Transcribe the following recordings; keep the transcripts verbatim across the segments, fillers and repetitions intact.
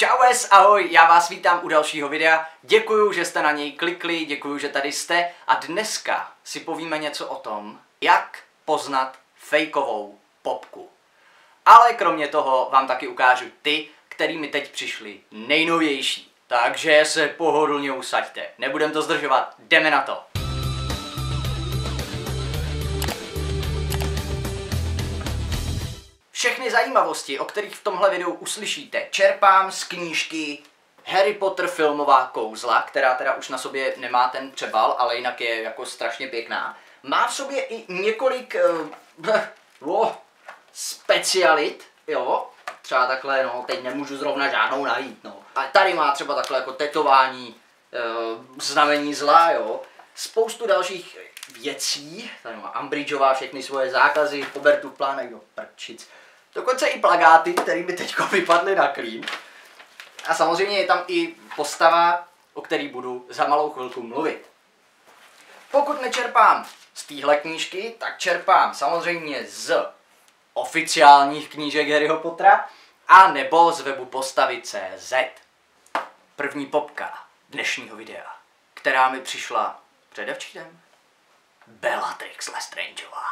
Čaues, ahoj, já vás vítám u dalšího videa, děkuju, že jste na něj klikli, děkuju, že tady jste a dneska si povíme něco o tom, jak poznat fejkovou popku. Ale kromě toho vám taky ukážu ty, který mi teď přišli nejnovější. Takže se pohodlně usaďte, nebudem to zdržovat, jdeme na to. Všechny zajímavosti, o kterých v tomhle videu uslyšíte, čerpám z knížky Harry Potter filmová kouzla, která teda už na sobě nemá ten přebal, ale jinak je jako strašně pěkná. Má v sobě i několik uh, oh, specialit, jo, třeba takhle, no, teď nemůžu zrovna žádnou najít, no. A tady má třeba takhle jako tetování, uh, znamení zla, jo. Spoustu dalších věcí, tady má Umbridgeová všechny svoje zákazy, Hubertův plánek, jo, prčic. Dokonce i plakáty, které by teď vypadly na klín. A samozřejmě je tam i postava, o který budu za malou chvilku mluvit. Pokud nečerpám z téhle knížky, tak čerpám samozřejmě z oficiálních knížek Harryho Pottera a nebo z webu postavy tečka cé zet. První popka dnešního videa, která mi přišla předevčírem, Bellatrix Lestrangeová.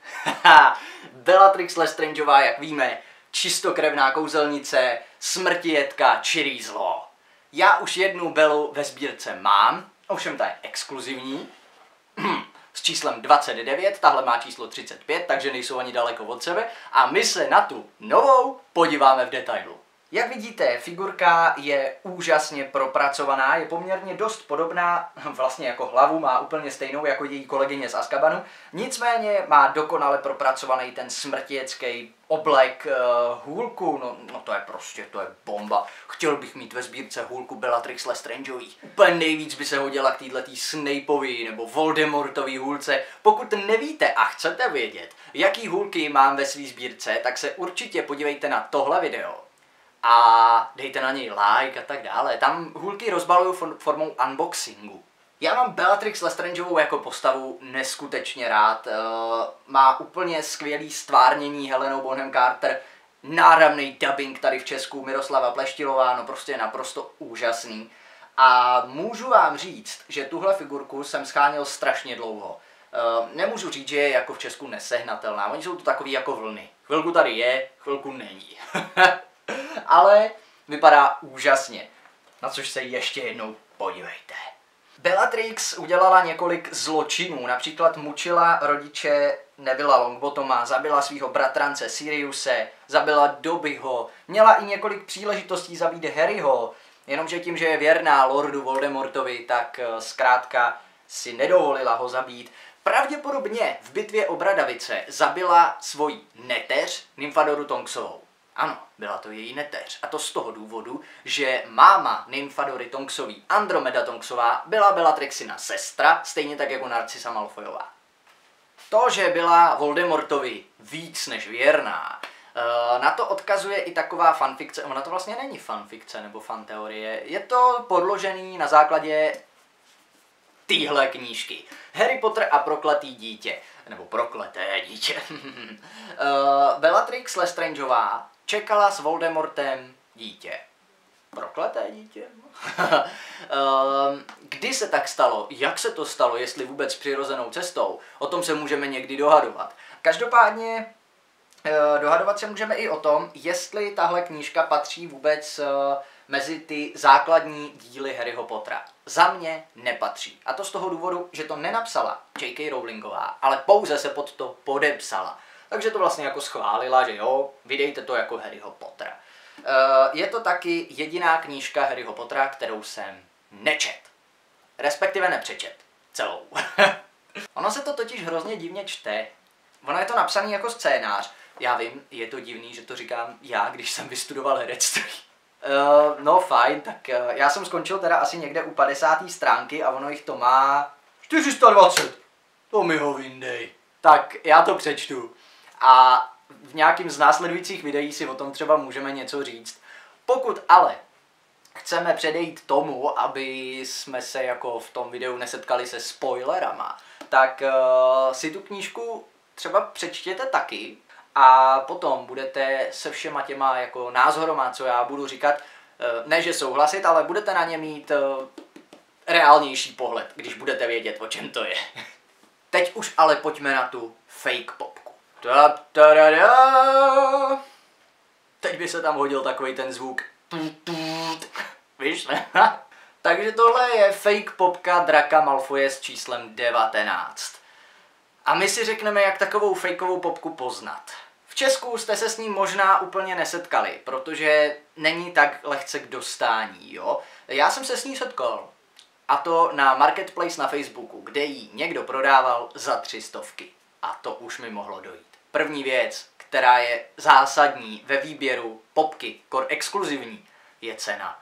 Bellatrix Lestrangeová, jak víme, čistokrevná kouzelnice, smrtijetka, čirý zlo. Já už jednu Bellu ve sbírce mám, ovšem ta je exkluzivní, s číslem dvacet devět, tahle má číslo třicet pět, takže nejsou ani daleko od sebe a my se na tu novou podíváme v detailu. Jak vidíte, figurka je úžasně propracovaná, je poměrně dost podobná, vlastně jako hlavu má úplně stejnou jako její kolegyně z Azkabanu, nicméně má dokonale propracovaný ten smrtijecký oblek, uh, hůlku, no, no to je prostě, to je bomba. Chtěl bych mít ve sbírce hůlku Bellatrix Lestrangeový. Úplně nejvíc by se hodila k této Snapeovi nebo Voldemortový hůlce. Pokud nevíte a chcete vědět, jaký hůlky mám ve své sbírce, tak se určitě podívejte na tohle video. A dejte na něj like a tak dále. Tam hůlky rozbaluju formou unboxingu. Já mám Bellatrix Lestrangeovou jako postavu neskutečně rád. Má úplně skvělý stvárnění Helenou Bonham Carter, náramný dubbing tady v Česku, Miroslava Pleštilová, no prostě naprosto úžasný. A můžu vám říct, že tuhle figurku jsem scháněl strašně dlouho. Nemůžu říct, že je jako v Česku nesehnatelná, oni jsou to takový jako vlny. Chvilku tady je, chvilku není. Ale vypadá úžasně, na což se ještě jednou podívejte. Bellatrix udělala několik zločinů, například mučila rodiče Nevilla Longbotoma, zabila svého bratrance Siriuse, zabila Dobbyho, měla i několik příležitostí zabít Harryho, jenomže tím, že je věrná Lordu Voldemortovi, tak zkrátka si nedovolila ho zabít. Pravděpodobně v bitvě o Bradavice zabila svoji neteř Nymfadoru Tonksovou. Ano, byla to její neteř. A to z toho důvodu, že máma Nymfadory Tonksový, Andromeda Tonksová, byla Bellatrixina sestra, stejně tak jako Narcissa Malfoyová. To, že byla Voldemortovi víc než věrná, na to odkazuje i taková fanfikce, ona to vlastně není fanfikce nebo fanteorie, je to podložený na základě téhle knížky. Harry Potter a prokletý dítě, nebo prokleté dítě. Bellatrix Lestrangeová čekala s Voldemortem dítě. Prokleté dítě? Kdy se tak stalo? Jak se to stalo? Jestli vůbec přirozenou cestou? O tom se můžeme někdy dohadovat. Každopádně dohadovat se můžeme i o tom, jestli tahle knížka patří vůbec mezi ty základní díly Harryho Pottera. Za mě nepatří. A to z toho důvodu, že to nenapsala J K Rowlingová, ale pouze se pod to podepsala. Takže to vlastně jako schválila, že jo, vydejte to jako Harryho Pottera. Je to taky jediná knížka Harryho Pottera, kterou jsem nečet. Respektive nepřečet. Celou. Ono se to totiž hrozně divně čte. Ono je to napsané jako scénář. Já vím, je to divný, že to říkám já, když jsem vystudoval herectví. Uh, no fajn, tak uh, já jsem skončil teda asi někde u padesáté stránky a ono jich to má čtyři sta dvacet. To mi ho vyndej. Tak já to přečtu. A v nějakým z následujících videí si o tom třeba můžeme něco říct. Pokud ale chceme předejít tomu, aby jsme se jako v tom videu nesetkali se spoilerama, tak uh, si tu knížku třeba přečtěte taky a potom budete se všema těma jako názorama, co já budu říkat, Ne, že souhlasit, ale budete na ně mít reálnější pohled, když budete vědět, o čem to je. Teď už ale pojďme na tu fake popku. Ta, ta, da, da. Teď by se tam hodil takový ten zvuk. Víš, ne? Takže tohle je fake popka Draka Malfoje s číslem devatenáct. A my si řekneme, jak takovou fakeovou popku poznat. V Česku jste se s ním možná úplně nesetkali, protože není tak lehce k dostání, jo? Já jsem se s ní setkal. A to na Marketplace na Facebooku, kde ji někdo prodával za tři stovky. A to už mi mohlo dojít. První věc, která je zásadní ve výběru popky, kor exkluzivní, je cena.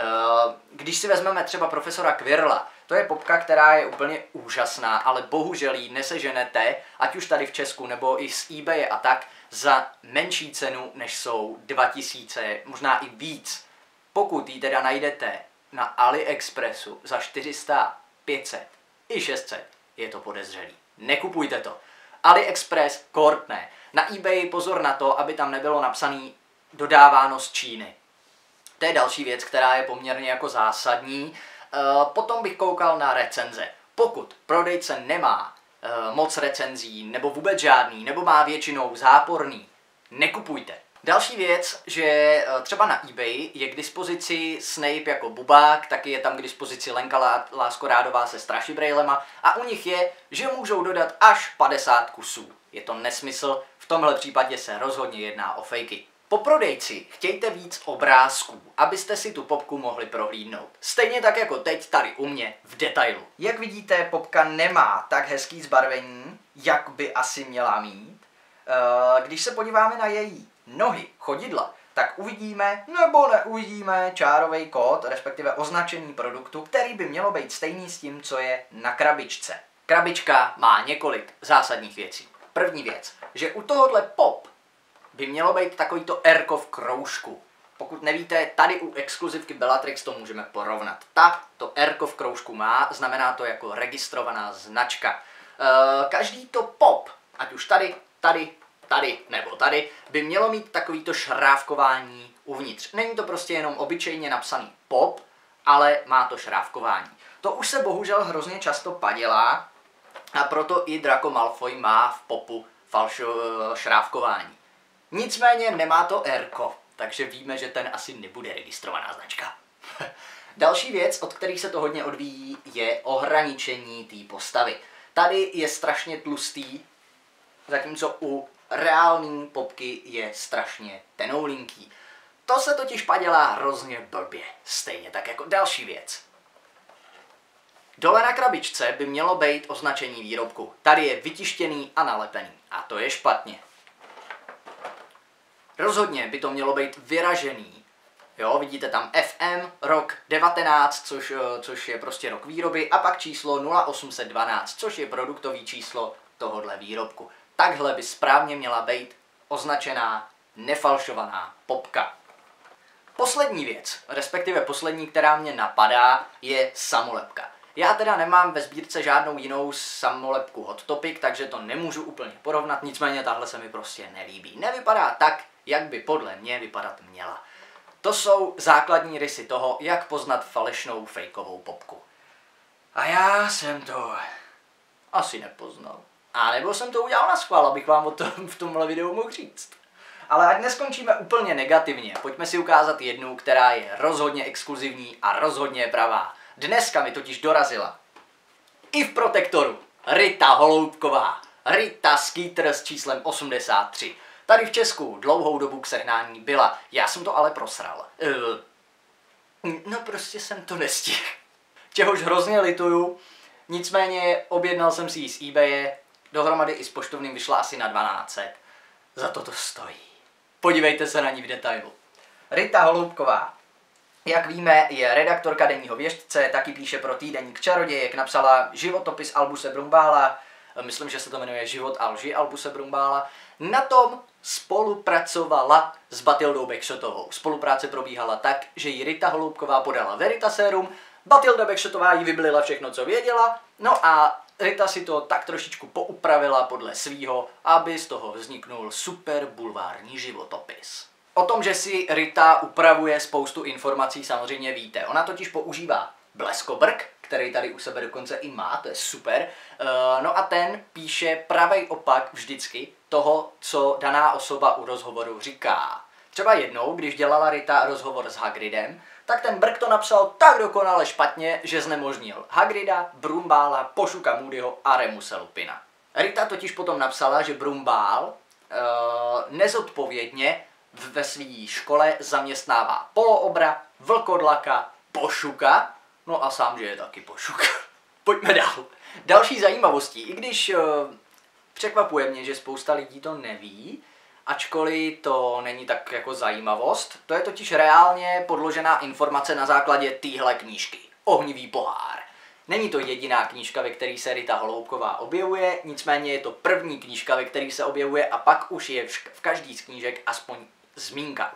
Když si vezmeme třeba profesora Quirrella, to je popka, která je úplně úžasná, ale bohužel ji neseženete, ať už tady v Česku nebo i z eBay a tak, za menší cenu, než jsou dva tisíce, možná i víc. Pokud ji teda najdete na AliExpressu za čtyři sta, pět set i šest set, je to podezřelý. Nekupujte to. AliExpress, kort ne. Na eBay pozor na to, aby tam nebylo napsané dodáváno z Číny. To je další věc, která je poměrně jako zásadní. E, potom bych koukal na recenze. Pokud prodejce nemá e, moc recenzí, nebo vůbec žádný, nebo má většinou záporný, nekupujte. Další věc, že třeba na eBay je k dispozici Snape jako bubák, taky je tam k dispozici Lenka Láskorádová se strašibrejlema a u nich je, že můžou dodat až padesát kusů. Je to nesmysl, v tomhle případě se rozhodně jedná o fejky. Po prodejci chtějte víc obrázků, abyste si tu popku mohli prohlídnout. Stejně tak jako teď tady u mě v detailu. Jak vidíte, popka nemá tak hezký zbarvení, jak by asi měla mít. Když se podíváme na její nohy, chodidla, tak uvidíme nebo neuvidíme čárový kód, respektive označení produktu, který by mělo být stejný s tím, co je na krabičce. Krabička má několik zásadních věcí. První věc, že u tohohle pop by mělo být takovýto R-ko v kroužku. Pokud nevíte, tady u exkluzivky Bellatrix to můžeme porovnat. Ta to R-ko v kroužku má, znamená to jako registrovaná značka. E, každý to pop, ať už tady, tady, tady nebo tady, by mělo mít takovýto šrávkování uvnitř. Není to prostě jenom obyčejně napsaný pop, ale má to šrávkování. To už se bohužel hrozně často padělá a proto i Draco Malfoy má v popu falšo šrávkování. Nicméně nemá to R-ko, takže víme, že ten asi nebude registrovaná značka. Další věc, od kterých se to hodně odvíjí, je ohraničení té postavy. Tady je strašně tlustý, zatímco u reální popky je strašně tenoulinký. To se totiž padělá hrozně blbě, stejně tak jako další věc. Dole na krabičce by mělo být označení výrobku. Tady je vytištěný a nalepený. A to je špatně. Rozhodně by to mělo být vyražený. Jo, vidíte tam F M, rok devatenáct, což, což je prostě rok výroby, a pak číslo nula osm set dvanáct, což je produktový číslo tohohle výrobku. Takhle by správně měla být označená nefalšovaná popka. Poslední věc, respektive poslední, která mě napadá, je samolepka. Já teda nemám ve sbírce žádnou jinou samolepku Hot Topic, takže to nemůžu úplně porovnat, nicméně tahle se mi prostě nelíbí. Nevypadá tak, jak by podle mě vypadat měla. To jsou základní rysy toho, jak poznat falešnou fejkovou popku. A já jsem to asi nepoznal. A nebo jsem to udělal naschvál, abych vám o tom v tomhle videu mohl říct. Ale ať neskončíme úplně negativně, pojďme si ukázat jednu, která je rozhodně exkluzivní a rozhodně pravá. Dneska mi totiž dorazila i v Protektoru Rita Holoubková. Rita Skeeter s číslem osmdesát tři. Tady v Česku dlouhou dobu k sehnání byla, já jsem to ale prosral. Uh, no prostě jsem to nestihl. Čehož hrozně lituju, nicméně objednal jsem si ji z eBaye, dohromady i s poštovným vyšla asi na dvanáct set. Za to to stojí. Podívejte se na ní v detailu. Rita Holoubková, jak víme, je redaktorka Denního věštce, taky píše pro týdeník Čarodějek, napsala životopis Albuse Brumbála, myslím, že se to jmenuje Život a lži Albuse Brumbála. Na tom spolupracovala s Batildou Backshotovou. Spolupráce probíhala tak, že ji Rita Holoubková podala Veritaserum, Batilda Backshotová jí vyblila všechno, co věděla, no a Rita si to tak trošičku poupravila podle svýho, aby z toho vzniknul super bulvární životopis. O tom, že si Rita upravuje spoustu informací, samozřejmě víte. Ona totiž používá bleskobrk, který tady u sebe dokonce i má, to je super. No a ten píše pravej opak vždycky toho, co daná osoba u rozhovoru říká. Třeba jednou, když dělala Rita rozhovor s Hagridem, tak ten brk to napsal tak dokonale špatně, že znemožnil Hagrida, Brumbála, Pošuka Moodyho a Remuse Lupina. Rita totiž potom napsala, že Brumbál uh, nezodpovědně ve své škole zaměstnává Poloobra, Vlkodlaka, Pošuka, no a sám, že je taky Pošuk. Pojďme dál. Další zajímavostí, i když uh, překvapuje mě, že spousta lidí to neví, ačkoliv to není tak jako zajímavost, to je totiž reálně podložená informace na základě téhle knížky. Ohnivý pohár. Není to jediná knížka, ve které se Rita Holoubková objevuje, nicméně je to první knížka, ve které se objevuje a pak už je v každý z knížek aspoň zmínka.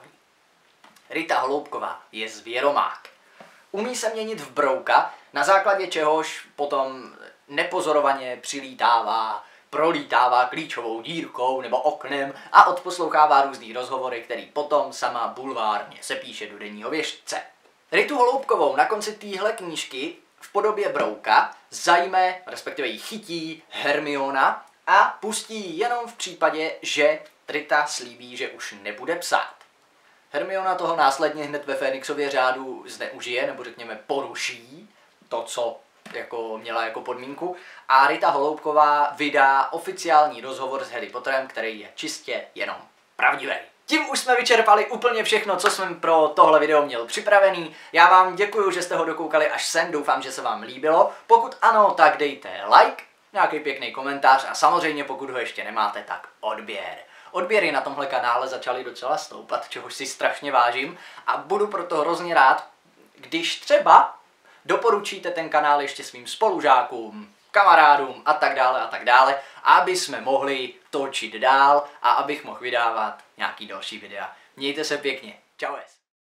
Rita Holoubková je zvěromák. Umí se měnit v brouka, na základě čehož potom nepozorovaně přilítává, prolítává klíčovou dírkou nebo oknem a odposlouchává různý rozhovory, který potom sama bulvárně sepíše do denního věštce. Ritu Holoubkovou na konci téhle knížky v podobě brouka zajme, respektive ji chytí Hermiona a pustí jenom v případě, že Rita slíbí, že už nebude psát. Hermiona toho následně hned ve Fénixově řádu zneužije, nebo řekněme poruší to, co jako měla jako podmínku, a Rita Holoubková vydá oficiální rozhovor s Harry Potterem, který je čistě jenom pravdivý. Tím už jsme vyčerpali úplně všechno, co jsem pro tohle video měl připravený. Já vám děkuju, že jste ho dokoukali až sem, doufám, že se vám líbilo. Pokud ano, tak dejte like, nějaký pěkný komentář a samozřejmě pokud ho ještě nemáte, tak odběr. Odběry na tomhle kanále začaly docela stoupat, čehož si strašně vážím a budu proto hrozně rád, když třeba doporučíte ten kanál ještě svým spolužákům, kamarádům a tak dále a tak dále, aby jsme mohli točit dál a abych mohl vydávat nějaký další videa. Mějte se pěkně. Čau.